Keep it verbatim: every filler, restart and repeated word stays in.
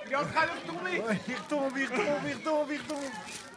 Il est en train de retomber. Ouais, il retombe, il retombe, il retombe, il retombe.